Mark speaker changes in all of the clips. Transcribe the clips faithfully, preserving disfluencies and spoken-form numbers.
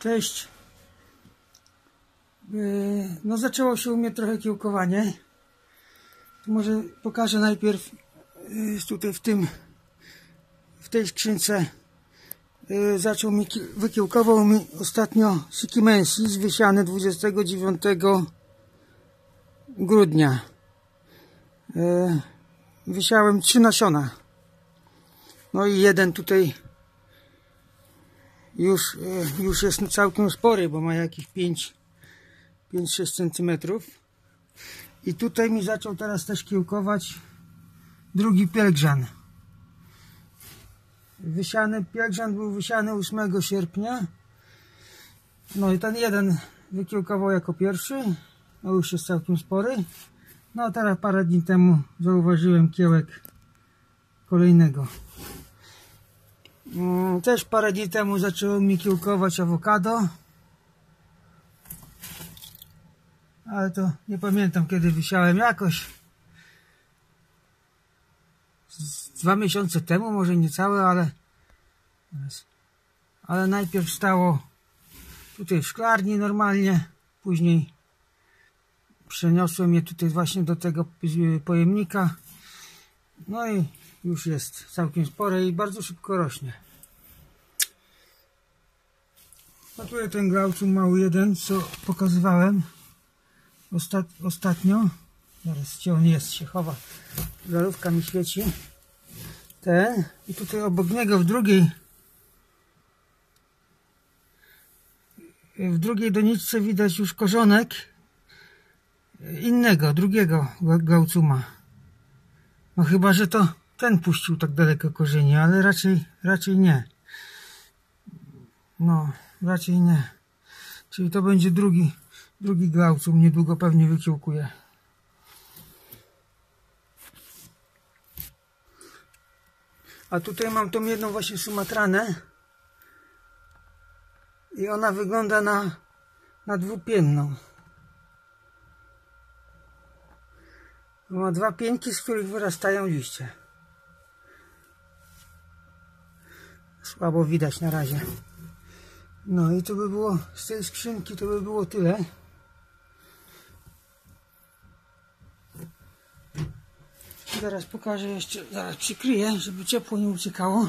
Speaker 1: Cześć. No zaczęło się u mnie trochę kiełkowanie. Może pokażę najpierw tutaj w tym w tej skrzynce. Zaczął mi, wykiełkował mi ostatnio Sikimensis wysiany dwudziestego dziewiątego grudnia. Wysiałem trzy nasiona. No i jeden tutaj już, już jest całkiem spory, bo ma jakieś pięć sześć centymetrów. I tutaj mi zaczął teraz też kiełkować drugi pielgrzan. Wysiany, pielgrzan był wysiany ósmego sierpnia. No i ten jeden wykiełkował jako pierwszy. No już jest całkiem spory. No a teraz parę dni temu zauważyłem kiełek kolejnego. Też parę dni temu zaczęło mi kiełkować awokado. Ale to nie pamiętam kiedy wysiałem, jakoś z dwa miesiące temu, może niecałe, ale ale najpierw stało tutaj w szklarni normalnie, później przeniosłem je tutaj właśnie do tego pojemnika. No i już jest całkiem spore i bardzo szybko rośnie. No tutaj ten glaucum mały jeden, co pokazywałem Ostat, ostatnio. Zaraz, gdzie on jest, się chowa. Żarówka mi świeci. Ten. I tutaj obok niego w drugiej w drugiej doniczce widać już korzonek innego, drugiego glaucuma. No chyba, że to ten puścił tak daleko korzenie, ale raczej, raczej nie. No, raczej nie. Czyli to będzie drugi Drugi glaucum, niedługo pewnie wykiełkuje. A tutaj mam tą jedną właśnie sumatranę. I ona wygląda na, na dwupienną. Ma dwa pieńki, z których wyrastają liście. Słabo widać na razie. No i to by było, z tej skrzynki to by było tyle. Zaraz pokażę jeszcze, zaraz przykryję, żeby ciepło nie uciekało.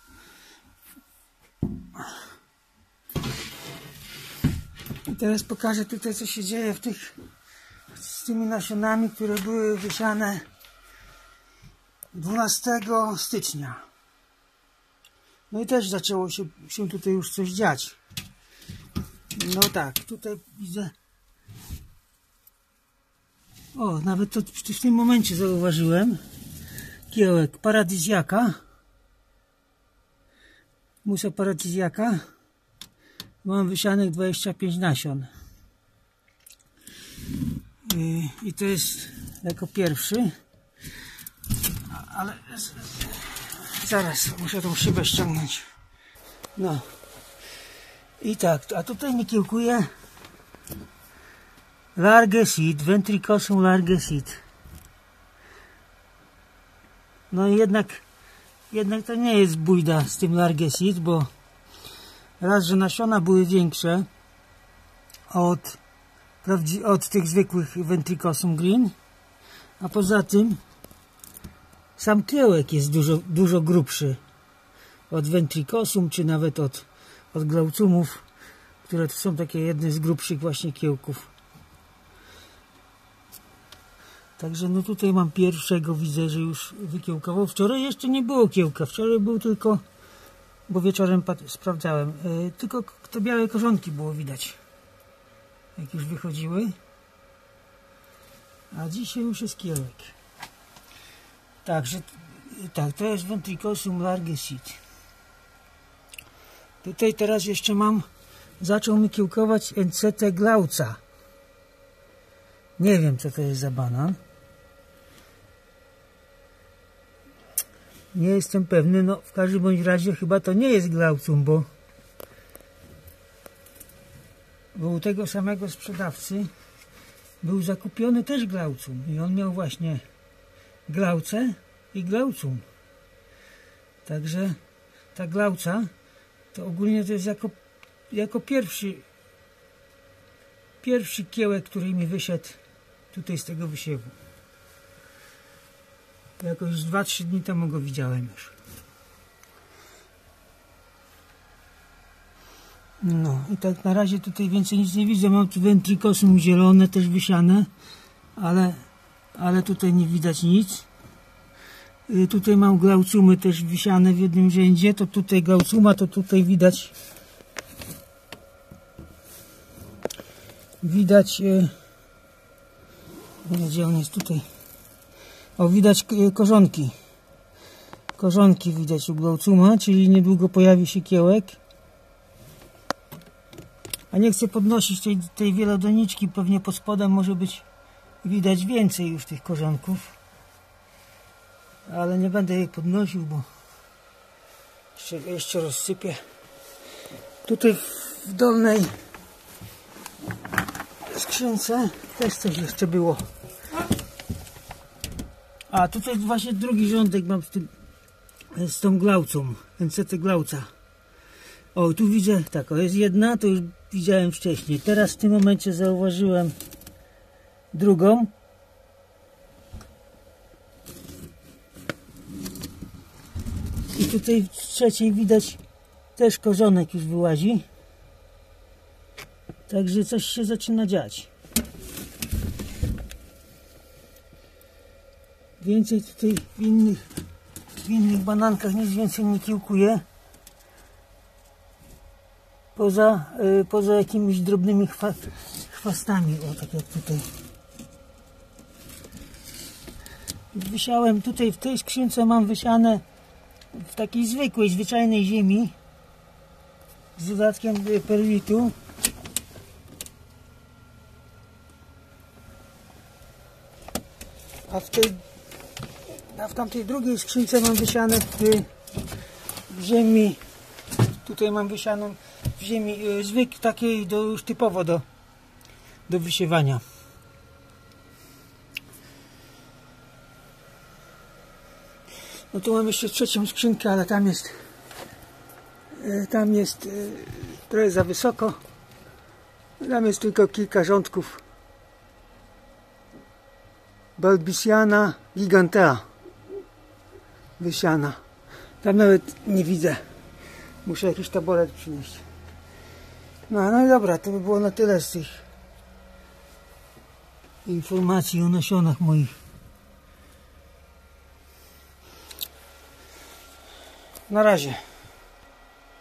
Speaker 1: I teraz pokażę tutaj, co się dzieje w tych, z tymi nasionami, które były wysiane dwunastego stycznia. No i też zaczęło się, się tutaj już coś dziać. No tak, tutaj widzę. O, nawet to w tym momencie zauważyłem kiełek paradyzjaka, musa paradyzjaka. Mam wysianych dwadzieścia pięć nasion i, i to jest jako pierwszy, ale zaraz muszę tą szybę ściągnąć. No i tak, a tutaj mi kiełkuje Large Seed, Ventricosum Large Seed. No i jednak, jednak to nie jest bójda z tym Large Seed, bo raz, że nasiona były większe od, od tych zwykłych Ventricosum Green, a poza tym sam kiełek jest dużo, dużo grubszy od Ventricosum, czy nawet od, od glaucumów, które to są takie jedne z grubszych właśnie kiełków. Także no tutaj mam pierwszego, widzę, że już wykiełkował. Wczoraj jeszcze nie było kiełka, wczoraj był tylko, bo wieczorem sprawdzałem, yy, tylko te białe korzonki było widać, jak już wychodziły. A dzisiaj już jest kiełek. Także, tak, to jest Ventricosum Large Seed. Tutaj teraz jeszcze mam, zaczął mi kiełkować Encete glauca. Nie wiem, co to jest za banan. Nie jestem pewny, no w każdym bądź razie chyba to nie jest glaucum, bo, bo u tego samego sprzedawcy był zakupiony też glaucum i on miał właśnie glauce i glaucum. Także ta glauca to ogólnie to jest jako jako pierwszy pierwszy kiełek, który mi wyszedł tutaj z tego wysiewu. Jakoś dwa trzy dni temu go widziałem już. No i tak na razie tutaj więcej nic nie widzę. Mam tu ventricosum zielone też wysiane, ale, ale tutaj nie widać nic. Y, tutaj mam glaucumy też wysiane w jednym rzędzie. To tutaj glaucuma, to tutaj widać widać y, gdzie on jest tutaj? O, widać y, korzonki. Korzonki widać u glaucuma, czyli niedługo pojawi się kiełek. A nie chcę podnosić tej, tej wielodoniczki, pewnie pod spodem może być widać więcej już tych korzonków. Ale nie będę jej podnosił, bo jeszcze, jeszcze rozsypię. Tutaj w dolnej skrzynce też coś jeszcze było. A tutaj właśnie drugi rządek mam z, tym, z tą glaucą, Encetę glauca. O, tu widzę, tak, o, jest jedna, to już widziałem wcześniej. Teraz w tym momencie zauważyłem drugą. I tutaj w trzeciej widać też korzonek już wyłazi. Także coś się zaczyna dziać. Więcej tutaj w innych, w innych banankach nic więcej nie kiełkuje. Poza, y, poza jakimiś drobnymi chwa, chwastami, o tak jak tutaj. Wysiałem tutaj, w tej skrzynce mam wysiane w takiej zwykłej, zwyczajnej ziemi z dodatkiem perlitu. A w tej, a w tamtej drugiej skrzynce mam wysiane w, w ziemi, tutaj mam wysianą w ziemi zwykłej, takiej do, już typowo do, do wysiewania. No tu mam jeszcze trzecią skrzynkę, ale tam jest tam jest trochę za wysoko. Tam jest tylko kilka rządków Balbisiana gigantea wysiana. Tam nawet nie widzę. Muszę jakiś taboret przynieść. No, no i dobra, to by było na tyle z tych informacji o nasionach moich. Na razie.